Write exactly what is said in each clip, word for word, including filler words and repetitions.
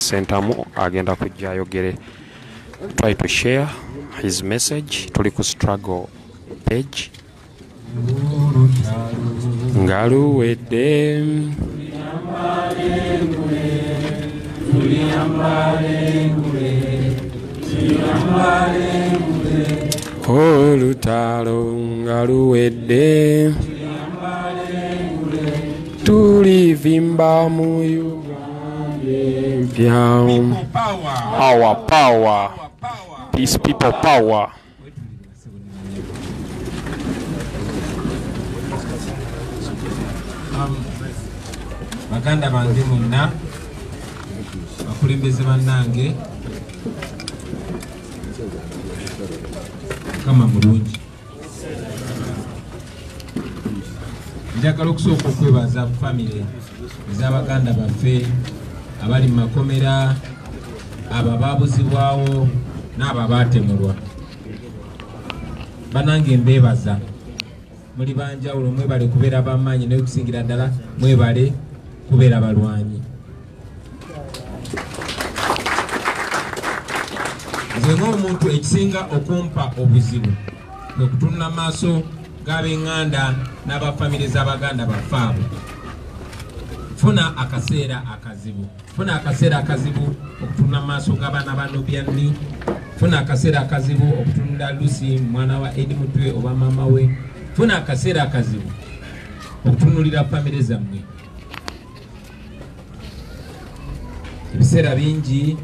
Sentamu agenda kujja ayogere. Try to share his message. Tuli ku struggle page. Ngaluwedde olutalo ngaluwedde tulivimba mu Uganda. Power, power, peace, people, power. Baganda bange monna bakulembeze bannange kama mulungi njagala okusooka okwebaza famire ez'abaganda baffe abali mu makomera abo abaabuzibwawo n'abo abaatemulwa bannange mbeebaza muli banjawulo mwebale kubeera bamaanyi naye okusingira ddala mwebale kubeera balwanyi. Nze ng'omuntu ekisinga okumpa obuzibu kwe kutunula maaso g'ab'eŋŋanda n'abafamire z'abaganda baffe abo. Funa akaseera akazibu funa akaseera akazibu okutunula maaso g'abaana ba Nubian, funa akaseera akazibu okutunula Lucy mwana wa Edi Mutwe oba maama we, funa akaseera akazibu okutunulira famire zammwe. Ebiseera bingi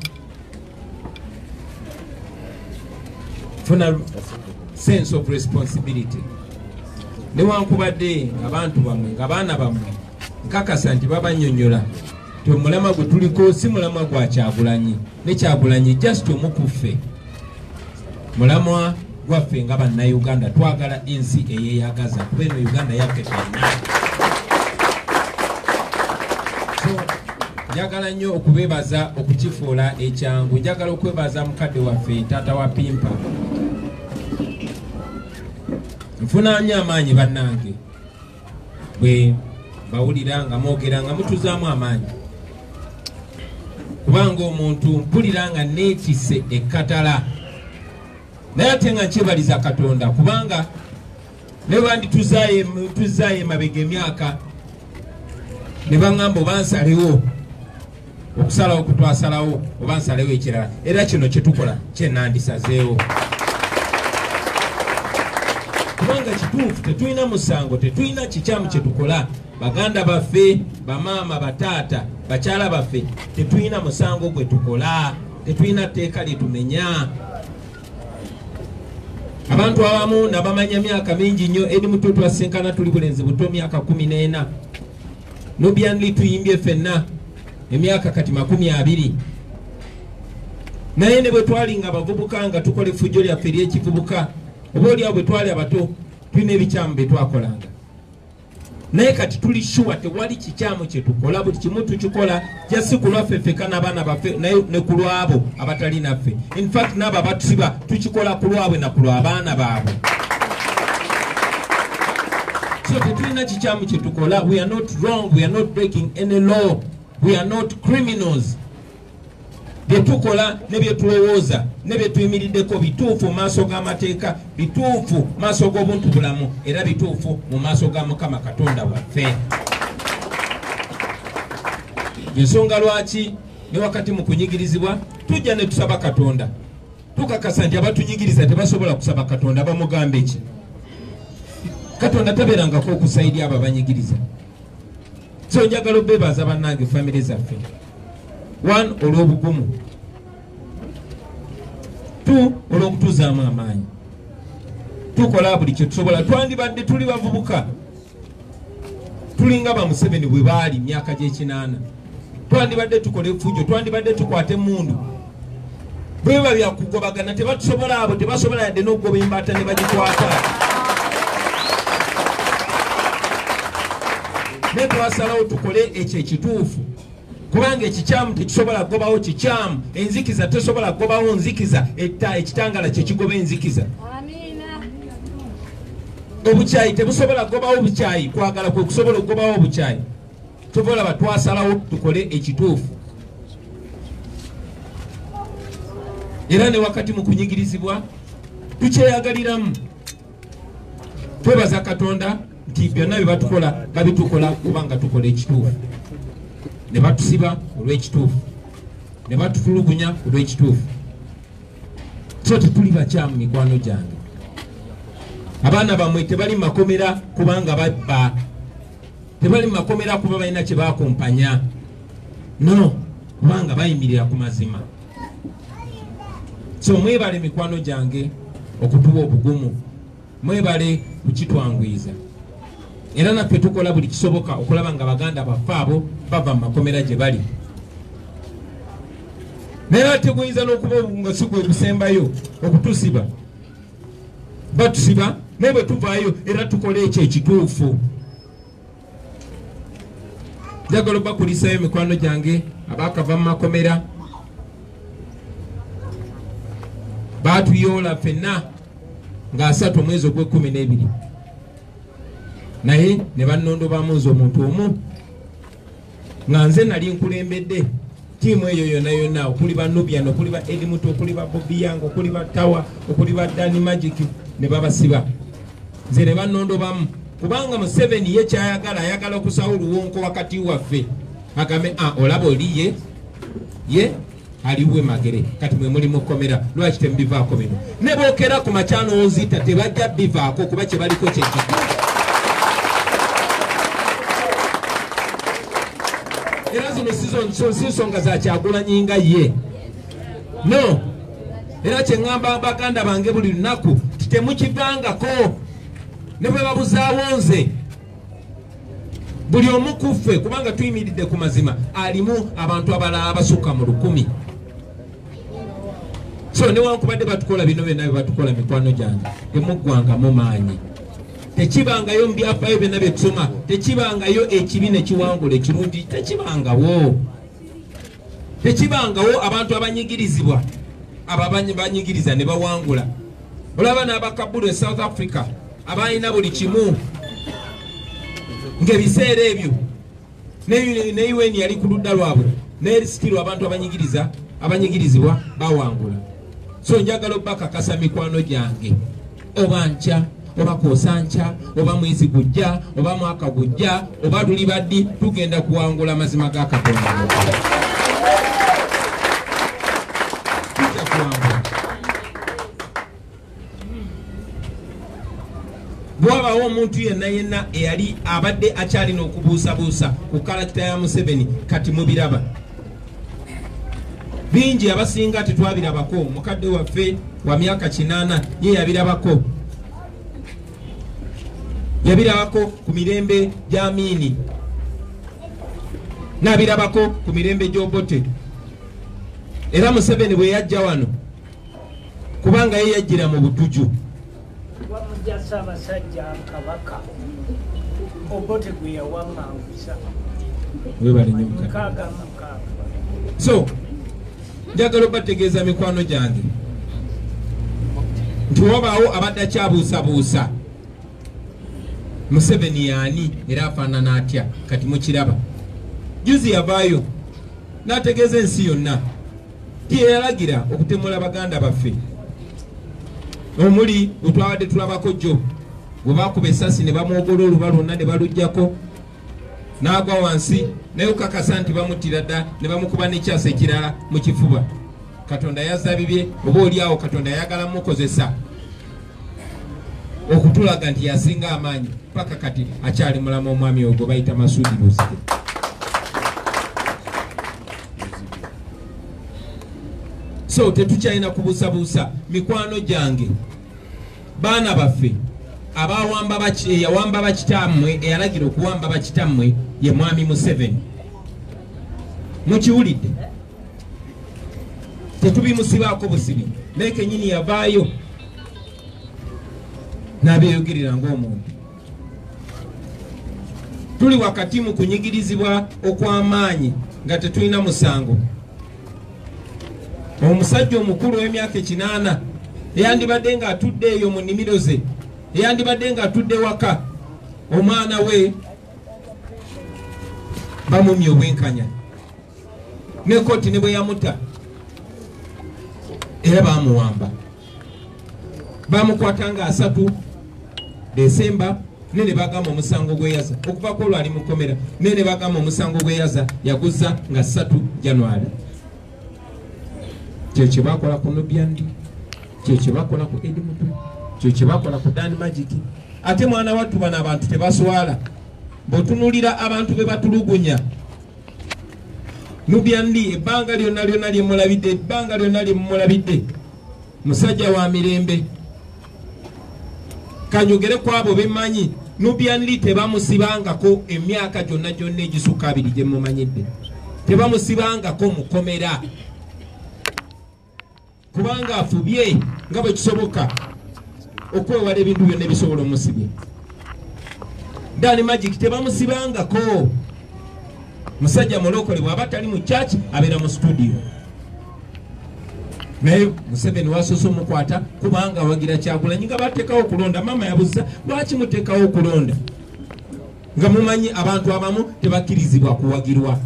funa sense of responsibility newankubadde abantu bamwe ng'abaana bamwe nkakasa nti babanyonyola ti omulama gwe tuliko si mulamwa gwa Kyagulanyi ne Kyagulanyi just omukuffe mulamwa gwaffe nga bannayuganda twagala ensi eyeeyagaza kuba eno Uganda yaffe ffenna. So njagala nnyo okubeebaza okukifuula ekyangu. Njagala okwebaza mukadde waffe taata wa Pimpa. Nfuna nnyo amaanyi bannange bwe bawulira nga mwogera nga mutuzaamu amaanyi kubanga omuntu mpulira nga neetisse ekkatala naye ate nga nkyebaliza Katonda kubanga ne bandi tuzaayo emabega emyaka ne baŋŋamba oba nsalewo okusalawo kutwasalawo oba nsalewo ekirala era kino kyetukola kyenandisazeewo kubanga kituufu tetulina musango tetulina kikyamu kyetukola. Baganda baffe bamaama bataata bakyala baffe tetulina musango gwe tukola, tetulina tteeka lyetumenya. Abantu abamu nabamanya myaka mingi nnyo. Edi Mutwe twasenkana tuli bulenzi buto myaka kumi n'ena. Nubian tuyimbye ffenna emyaka kati makumi abiri. Naye ne bwe twali nga bavubuka nga tukola effujjo lyaffe ery'ekivubuka oba oliawo bwe twali abato tulina ebikyamu bye twakolanga. Naye kati tuli sure tewali kikyamu kye tukola, buli kimu tukikola jasi ku lwaffe ffeka n'abaana baffe naye ne ku lwabo abatali naffe. In fact n'abo abatusiba tukikola ku lwabwe na ku lw'abaana baabwe. So tetulina kikyamu kye tukola. We are not wrong, we are not breaking any law, we are not criminals. Bye tukola ne bye tulowooza ne bye tuyimiriddeko bituufu mu maaso g'amateeka, bituufu mu maaso g'obuntu bulamu, era bituufu mu maaso ga Mukama Katonda waffe. Ensonga lwaki ne wakati mu kunyigirizibwa tujja ne tusaba Katonda tukakasa nti abatunyigiriza tebasobola kusaba Katonda bamugambe ki? Katonda tabeerangako okusaidia abo abanyigiriza. So njagala obeebaza bannange famire zaffe. One, olw'obugumu. Two, olw'okutuzaamu amaanyi. Tukola buli kye tusobola. Twandibadde tuli bavubuka tulinga ba Museveni bwe baali myaka gy'ekinaana. Twandibadde tukola effujjo, twandibadde tukwata emmundu. Bwe babya kugobagana tebatusobola abo tebasobola yadde n'okugoba embaata ne bagikwata. Ne twasalawo tukole ekyo ekituufu. Kubanga ekikyamu tekisobola kugobawo kikyamu, enzikiza tesobola kugobawo nzikiza, etta ekitangala kye kigoba enzikiza. Amiina. Obukyayi tebusobola kugobawo obukyayi, kwagala kwe kusobola okugobawo obukyayi. Tuvola batwasalawo tukole ekituufu. era ne wakati mu kunyigirizibwa tukyeyagaliramu twebaza Katonda nti byonna bye batukola babitukola kubanga tukola ekituufu ne batusiba olw'ekituufu ne batutulugunya olw'ekituufu. So tetuli bakyamu mikwano gyange, abaana bammwe tebali makomera kubanga babba, tebali makomera kuba balina kye bakumpanya, no, kubanga bayimirira ku mazima. So mwebale mikwano gyange okutuwa obugumu, mwebale kukitwangwiza, era naffe tukola buli kisoboka okulaba nga baganda baffe abo bava mu makomera gye bali. Naye teguyinza n'okuba nga si gwe gusembayo okutusiba, batusiba naye bwe tuvaayo era tukola ekyo ekituufu. Njagala obakulisayo mikwano gyange abaakava mu makomera, baatuyoola ffenna nga asatu omwezi ogw'ekkumi n'ebiri, naye ne bannondobamu nze omuntu omu nga nze nali nkulembedde tiimu eyo yonna yonna, okuli ba Nubian, okuli ba Edmund, okuli ba Bobby Yang, okuli ba Tawa, okuli ba Danny Magic, ne babasiba nze ne bannondobamu kubanga Museveni ye kyayagala ayagala okusawo oluwonko wakati waffe agambe ah, olaba oli ye ye aliwe magere kati mwe muli mukomera lwaki tembivaako bino ne bookera ku makyano onzita tebajja bivaako kuba kye baliko kyekiko. Era zino sinsonga za Kyagulanyi nga ye, no, era kye ŋŋamba baganda bange buli lunaku titemukivangako ne bwe babuzaawo nze buli omu ku ffe kubanga tuyimiridde ku mazima alimu abantu abalala abasukka mu lukumi. So newankubadde batukola bino byonna bye batukola mikwano gyange temuggwangamu maanyi, tekibangayo mu byafaayo byonna bye tusoma, tekibangayo ekibi ne kiwangula ekirungi, tekibangawo tekibangawo abantu abanyigirizibwa abo banyigiriza ne bawangula. Olaba n'abakabulu e South Africa abalina buli kimu ng'ebiseera ebyo ne U N yali ku ludda lwabwe ne sikiro abantu abanyigiriza abanyigirizibwa bawangula. So njagala obbakakasa mikwano gyange oba nkya oba koosanca oba mwezi gujja oba mwaka gujja oba luli baddi tugenda kuwangula amazima ga Katonda. Bw'abaawo omuntu yenna yenna eyali abadde akyalina okubuusabuusa ku kalakita ya Museveni kati mubiraba bingi, abasinga tetwabirabako. Mukadde waffe wa myaka kinaana ye yabirabako, yabirabako ku mirembe gya Amini, n'abirabako ku mirembe gy'Obote. Era Museveni bwe yajja wano kubanga ye yajjira mu butuju, so njagala obategeeza mikwano gyange nti wabaawo abadde akyabuusabuusa Museveni yaani era afaanana atya kati mukiraba. Juzi yavaayo n'ategeeza ensi yonna ti yalagira okutemula baganda baffe omuli bwetwabadde tulabako jjo bwe baakuba essasi ne bamwogola oluba lwonna ne baluggyako n'agwa wansi naye okakasa nti bamuttira dda ne bamukuba n'ekyasa ekirala mu kifuba. Katonda yazza bibye, oba oli awo Katonda ayagala mukozesa okutulaga nti yasinga amaanyi paka kati akyali mulamu omwami ogwo bayita Masudi Luzige. So tetukyalina kubuusabuusa mikwano gyange, baana baffe abawamba baki yawamba bakitammwe eyalagira okuwamba bakitammwe ye mwami Museveni. Mukiwulidde tetubimusibaako busibi, naye kenyini yavaayo n'abeeyogerera ng'omuntu. Tuli wakati mu kunyigirizibwa okw'amaanyi nga tetulina musango. Omusajja omukulu w'emyaka ekinaana eyandibadde ng'atudde eyo mu nnimiro ze, eyandibadde ng'atudde waka, omwana we bamumye obwenkanya ne kkooti ne bwe yamuta era bamuwamba bamukwata nga asatu Desemba nene bagamba omusango gweyaza okuva ko lwali mukomera nene bagamba omusango gweyaza yaguza nga satu January kye bakola ku Nubiandi kye bakola ku Edmutu kye bakola ku Dan Magic ate mwana wattu bana abantu tebaswala botunulira abantu be batulugunya Nubiandi ebbanga lyonna lyonna lyemulabidde ebbanga lyonna lyemulabidde musajja wa mirembe kanyogere kwabo bemanyi Nubiandi tebamusibangako emyaka gyonna gyonna egisukka abiri gye mumanyidde tebamusibangako mukomera kubanga afubye nga bwe kisoboka okwewala ebintu byonna ebisobola omusibye Dan Magic tebamusibangako musajja mulokole bw'aba tali mu church abeera mu studio naye Museveni wasoose omukwata kubanga awagira Kyagulanyi nga bateekawo okulonda mama yabuza lwaki muteekawo okulonda nga mumanyi abantu abamu tebakkirizibwa kuwagirwa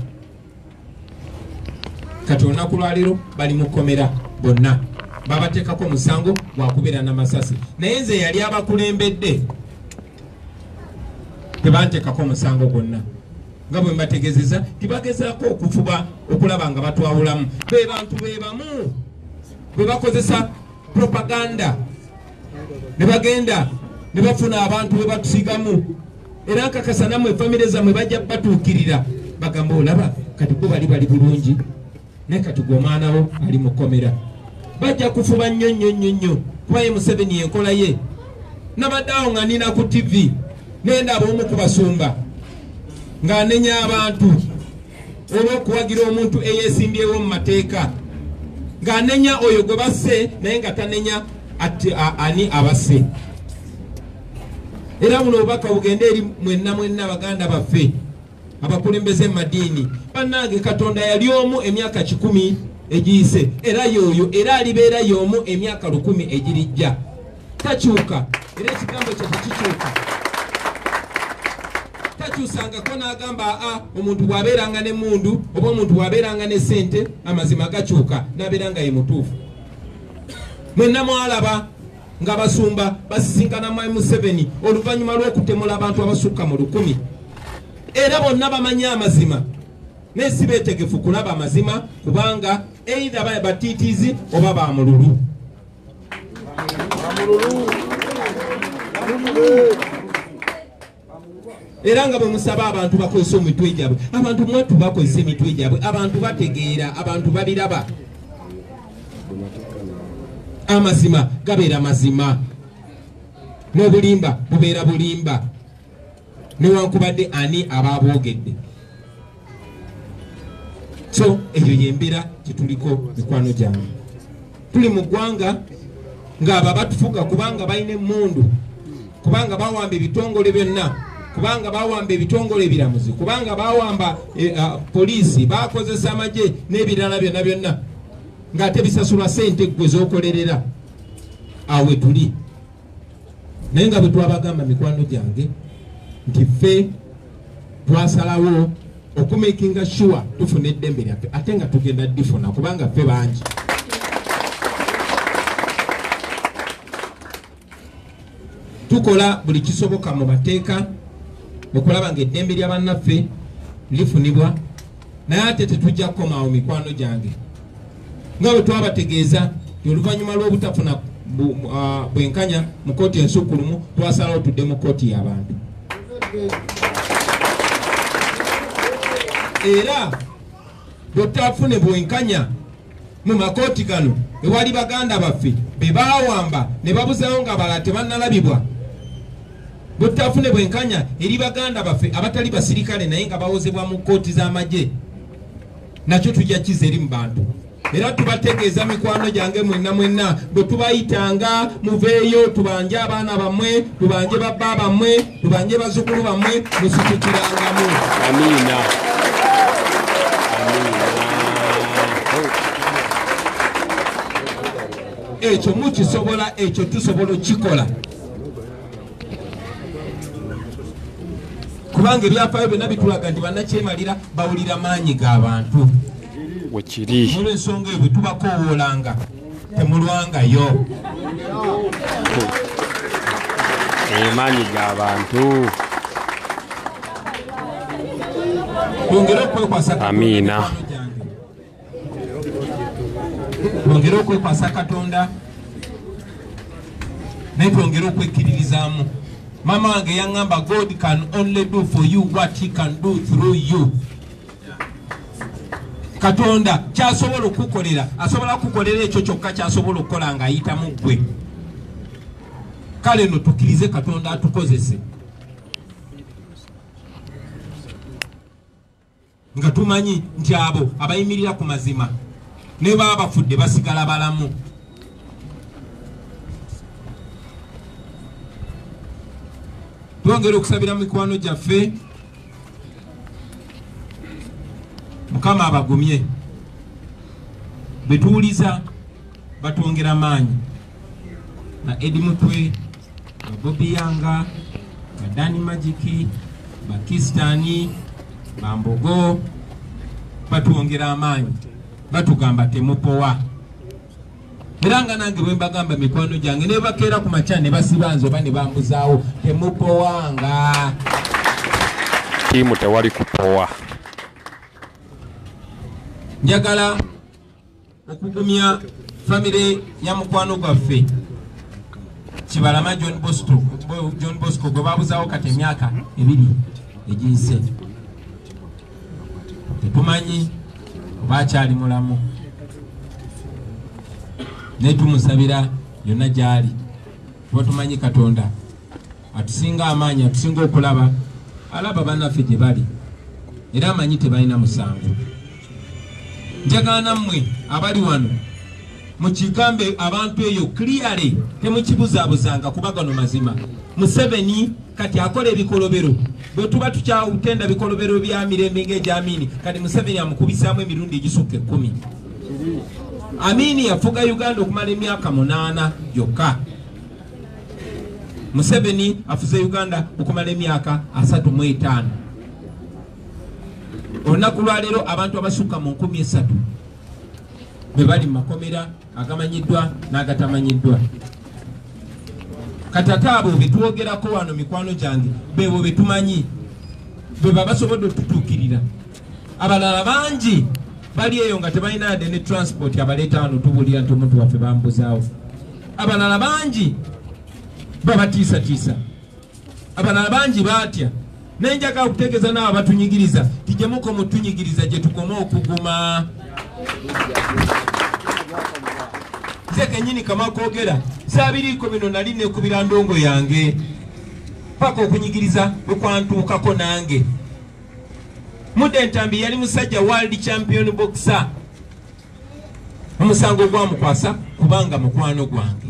kati olunaku lwaleero bali mukomera bonna babateekako omusango gwakubeera n'amasasi naye nze yali abakulembedde tebanteekako omusango gwonna nga bwe mbategeezeza tibagezaako okufuba okulaba nga batwawulamu be bantu be bamu bwe bakozesa propaganda ne bagenda ne bafuna abantu be batusigamu era nkakasa nammwe efamire zammwe bajja batuukirira bagamba olaba kati gwe bali bali bulungi naye kati gwe omwana wo ali mukomera bajja kufuba nnyo nnyo nnyo nnyo kuba ye Museveni yenkola ye nabaddeawo nga nina ku T V nendaba omu ku basumba ng'anenya abantu olw'okuwagira omuntu eyeesimbyewo mu mateeka ng'anenya oyo gwe basse naye nga tanenya ati ani abasse era buno obubaka bugende eri mwenna mwenna baganda baffe abakulembeze mu madiini bannange Katonda yali omu emyaka kikumi egiyise era yoyo era alibeera y'omu emyaka lukumi egirijja takyuka era ekigambo kye tekikyuka takyusangako n'agamba a omuntu bw'abeeranga n'emmundu oba omuntu bw'abeeranga ne ssente amazima gakyuka n'abeera nga ye mutuufu mwenna mwalaba nga basumba basisinkana Mwami Museveni oluvannyuma lw'okutemula abantu abasukka mu lukumi era bonna bamanyi amazima naye si beetegefu kulaba amazima kubanga either ba batiitiizi oba bamululu era nga bwe musaba abantu bakozesa emitwe gyabwe abantu mwattu bakozesa emitwe gyabwe abantu bategeera abantu babiraba amazima gabeera mazima n'obulimba bubeera bulimba newankubadde ani ababoogedde so eyo yembeera gyetuliko mikwano gyange tuli mu ggwanga ng'abo batufuga kubanga balina emmundu kubanga bawamba ebitongole byonna kubanga bawamba ebitongole ebiramuzi kubanga bawamba e, uh, poliisi bakozesa amagye n'ebirala byonna byonna ng'ate bisasulwa sente gwe z'okolerera awo we tuli naye nga bwe twabagamba mikwano gyange nti ffe twasalawo okumakinga sure tufuna eddembe lyaffe ate nga tugenda difuna kubanga ffe bangi tukola buli kisoboka mu mateeka okulaba nga eddembe lya bannaffe lifunibwa naye ate tetujja kukomaawo mikwano gyange nga bwe twabategeeza oluvannyuma lw'obutafuna bwenkanya mu kooti ensukkulumu twasalawo tudde mu kooti y'abantu era bwe tutafune bwenkanya mu makooti gano ewali baganda baffe be baawamba ne babuzayo nga bala tebannalabibwa bwe tutafune bwenkanya eri baganda baffe abatali basirikale naye nga bawozebwa mu kooti z'amagye nakyo tujja kiza eri mu bantu era tubategeeza mikwano gyange mwenna mwenna bwe tubayitanga muveeyo tubanje abaana bammwe tubanje babba bammwe tubanje bazzukulu bammwe musitukirangamu amiina ekyo mukisobola ekyo tusobola okikola kubanga ebyafaayo byonna bitulaga nti bannakyemalira bawulira maanyi g'abantu wekiri olw'ensonga eyo bwe tubakoowolanga temulwangayo emanyi g'abantu twongere okwekwasa Amina. twongere okwekwasa Katonda naye twongere okwekkiririzaamu. Mama wange yaŋŋamba God can only do for you what he can do through you. Katonda kyasobola okukolera asobola kukolera ekyo kyokka kyasobola okukola ng'ayita mu ggwe. Kale no tukkirize Katonda atukozese nga tumanyi nti abo abayimirira ku mazima ne baba bafudde basigala balamu. Twongere okusabira mikwano gyaffe Mukama abagumye betuuliza batwongera maanyi na Edi Mutwe na Bobby Yanga na Dani Magiki Bakistani Bambogo batwongera amaanyi batugamba temupowa. Era nga nange bwe mbagamba mikwano gyange ne bakeera ku makya ne basibanzo ba ne bambuzaawo temupowanga. Tiimu tewali kupowa. Njagala okugumya famire ya mukwano gwaffe Kibalama John Bosco John Bosco gwe babuzaawo kati emyaka ebiri egiyise. Tetumanyi oba akyali mulamu naye tumusabira yonna gy'ali. Tuba tumanyi Katonda atusinga amaanyi atusinga okulaba alaba bannaffe gye bali era amanyi tebalina musango. Njagala nammwe abali wano mukigambe abantu eyo clearly temukibuzaabuzanga kuba gano mazima. Museveni kati akola ebikolobero bwe tuba tukyawutenda bikolobero bya mirembe ng'egy'Amini kati Museveni amukubisaamu emirundi egisukka ekkumi. Amini yafuga Uganda okumala emyaka munaana gyokka. Museveni afuze Uganda okumala emyaka asatu mu etaano. Olunaku lwaleero abantu abasukka mu nkumi esatu be bali mu makomera agamanyiddwa n'agatamanyiddwa. Katata abo betwogerako wano mikwano gyange beebo betumanyi be babasobodde otutuukirira. Abalala bangi bali eyo nga tebalina yadde ne transport abaleeta wano tubuulira nti omuntu waffe bambuzaawo. Abalala bangi babatiisatiisa. Abalala bangi baatya. Naye njagala okutegeeza n'abo batunyigiriza tijje muko mutunyigiriza gye tukoma okuguma. Nze kennyini kama kwogera saabiriiko bino nali neekubira ndongo yange paka okunyigiriza bwe kwantuukako nange. Mudde Ntambi yali musajja world champion boxer. Omusango gwamukwasa kubanga mukwano gwange.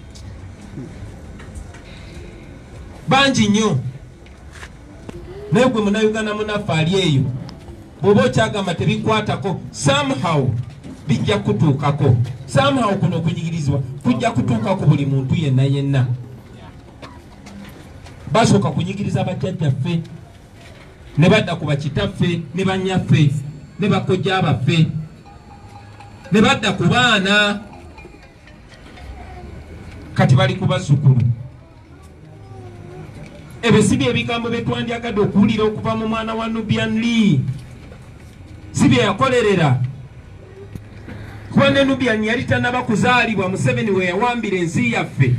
Bangi nnyo naye gwe Munnayuganda munaffe ali eyo bw'oba okyagamba tebikwatako somehow bijja kutuukako. Somehow kuno okunyigirizibwa kujja kutuuka ku buli muntu yenna yenna. Basooka kunyigiriza bajjajjaffe ne badda ku bakitaffe ne bannyaffe ne bakojja baffe ne badda ku baana kati bali ku bazzukulu. Ebyo si bye ebigambo bye twandyagadde okuwulira okuva mu mwana wa Nubian Lee, si bye yakolerera. Kuba ne Nubian yali tannaba kuzaalibwa Museveni we yawambira ensi yaffe.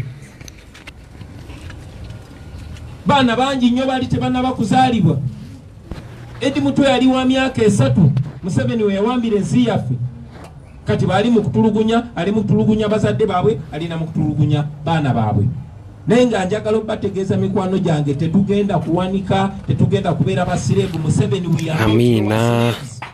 Baana bangi nnyo baali tebannaba kuzaalibwa. Edi Mutwe yali wa myaka esatu Museveni we yawambira ensi yaffe. Kati baali mu kutulugunya, ali mu kutulugunya bazadde baabwe, alina mu kutulugunya baana baabwe. Naye nga njagala okubategeeza mikwano gyange tetugenda kuwanika, tetugenda kubeera basireebu. Museveni we Amina.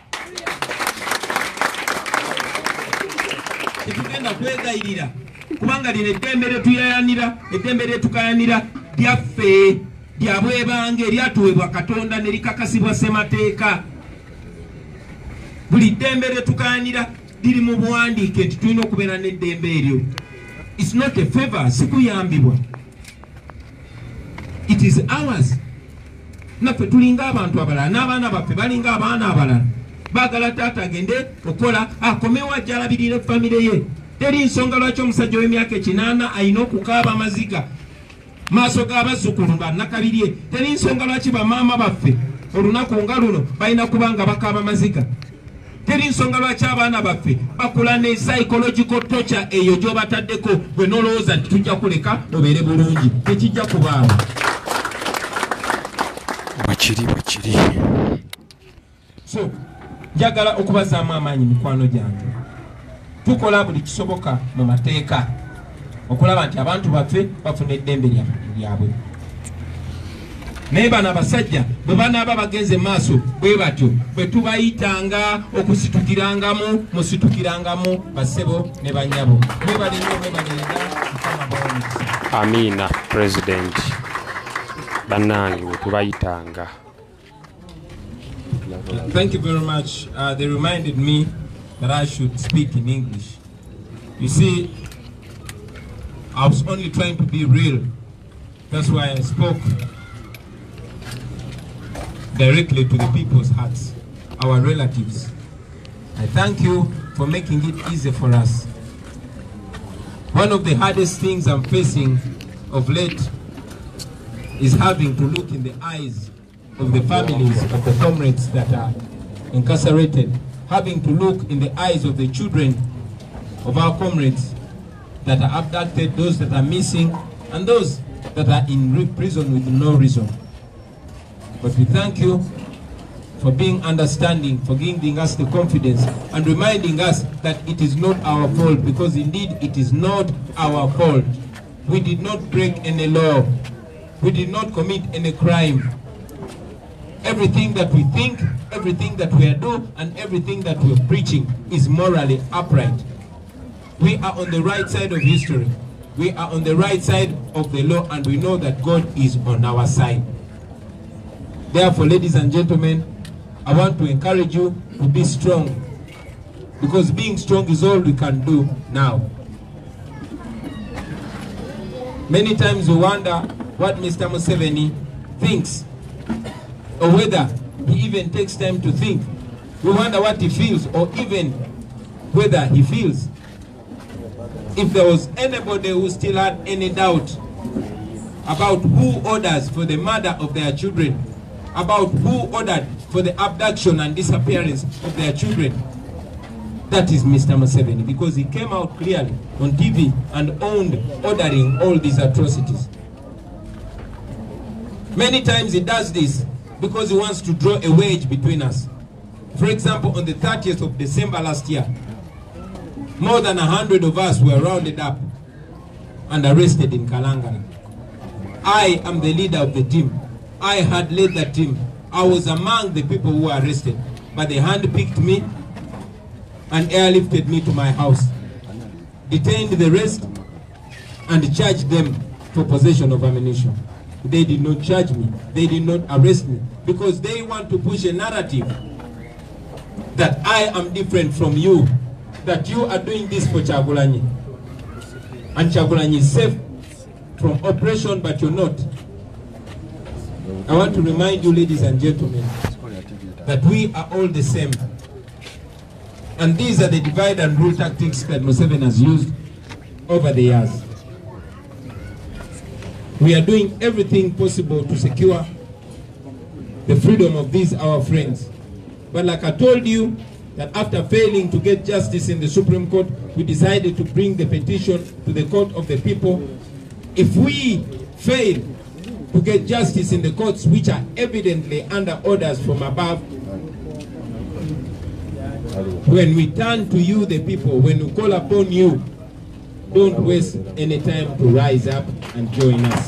Tetugenda kwegayirira kubanga lino eddembe lyetuyayanira, eddembe lyetukayanira lyaffe lya bwebange lyatuweebwa Katonda ne likakasibwa ssemateeka. Buli ddembe lyetukayanira liri mu buwandiike nti tulina okubeera n'eddembe eryo. It's not a favor, si kuyambibwa. It is ours. Naffe tulinga abantu abalala n'abaana baffe balinga abaana abalala. Baagala taata agende okola akomewo ajja alabirira famire ye. Teri nsonga lwaki omusajja w'emyaka ekinaana alina okukaaba amaziga maaso g'abazzukulu bannakabirye. Teri nsonga lwaki bamaama baffe olunaku nga luno balina kuba nga bakaaba amaziga. Teri nsonga lwaki abaana baffe bakula ne psychological torture eyo gy'obataddeko gwe n'olowooza nti tujja kuleka obeere bulungi. Tekijja kubaawo. Bwekiri bwekiri. So njagala okubazaamu amaanyi mikwano gyange. Tukola buli kisoboka mu mateeka okulaba nti abantu baffe bafuna eddembe lyabwe. Naye bano abasajja bwe banaaba bagenze maaso bwe batyo bwe tubayitanga okusitukirangamu musitukirangamu bassebo ne bannyabo. Mwebale nnyo mwebale nnyo. Amiina President. Bannange bwe tubayitanga. Thank you very much. Uh, they reminded me that I should speak in English. You see, I was only trying to be real. That's why I spoke directly to the people's hearts, our relatives. I thank you for making it easy for us. One of the hardest things I'm facing of late is having to look in the eyes of the families of the comrades that are incarcerated, having to look in the eyes of the children of our comrades that are abducted, those that are missing, and those that are in prison with no reason. But we thank you for being understanding, for giving us the confidence and reminding us that it is not our fault, because indeed it is not our fault. We did not break any law. We did not commit any crime. Everything that we think, everything that we are doing, and everything that we're preaching is morally upright. We are on the right side of history. We are on the right side of the law, and we know that God is on our side. Therefore, ladies and gentlemen, I want to encourage you to be strong, because being strong is all we can do now. Many times we wonder what Mister Museveni thinks, or whether he even takes time to think. We wonder what he feels, or even whether he feels. If there was anybody who still had any doubt about who orders for the murder of their children, about who ordered for the abduction and disappearance of their children, that is Mister Museveni, because he came out clearly on T V and owned ordering all these atrocities. Many times he does this because he wants to draw a wedge between us. For example, on the thirtieth of December last year, more than a hundred of us were rounded up and arrested in Kalangala. I am the leader of the team. I had led that team. I was among the people who were arrested, but they handpicked me and airlifted me to my house, detained the rest, and charged them for possession of ammunition. They did not charge me. They did not arrest me, because they want to push a narrative that I am different from you, that you are doing this for Kyagulanyi, and Kyagulanyi is safe from oppression, but you're not. I want to remind you, ladies and gentlemen, that we are all the same. And these are the divide and rule tactics that Museveni has used over the years. We are doing everything possible to secure the freedom of these our friends. But like I told you, that after failing to get justice in the Supreme Court, we decided to bring the petition to the Court of the People. If we fail to get justice in the courts, which are evidently under orders from above, when we turn to you, the people, when we call upon you, don't waste any time to rise up and join us.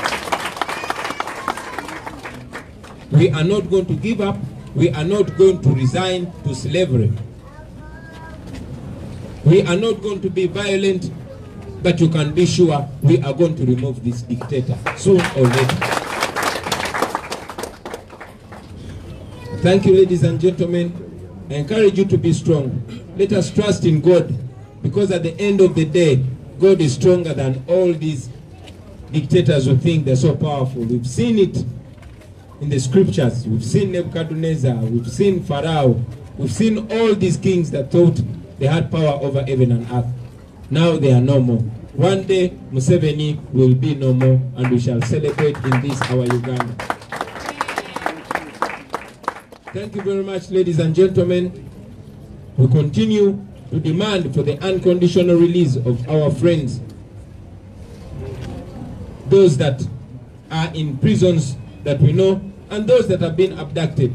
We are not going to give up. We are not going to resign to slavery. We are not going to be violent, but you can be sure we are going to remove this dictator soon or later. Thank you, ladies and gentlemen. I encourage you to be strong. Let us trust in God, because at the end of the day, God is stronger than all these dictators who think they're so powerful. We've seen it in the scriptures. We've seen Nebuchadnezzar, we've seen Pharaoh, we've seen all these kings that thought they had power over heaven and earth. Now they are no more. One day, Museveni will be no more, and we shall celebrate in this our Uganda. Thank you very much, ladies and gentlemen. We continue to demand for the unconditional release of our friends, those that are in prisons that we know, and those that have been abducted.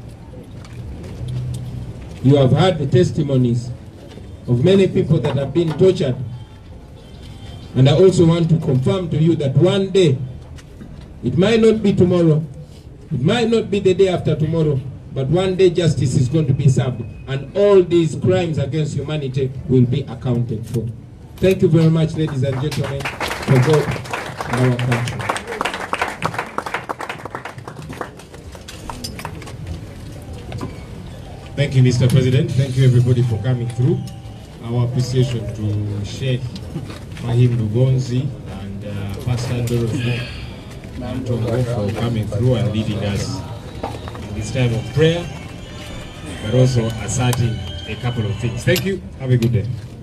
You have heard the testimonies of many people that have been tortured. And I also want to confirm to you that one day, it might not be tomorrow, it might not be the day after tomorrow, but one day justice is going to be served, and all these crimes against humanity will be accounted for. Thank you very much, ladies and gentlemen, for God and our country. Thank you, Mister President. Thank you, everybody, for coming through. Our appreciation to Sheikh Fahim Lugonzi and uh, Pastor Dorothy Ntongo for coming through and leading us in this time of prayer, but also asserting a couple of things. Thank you. Have a good day.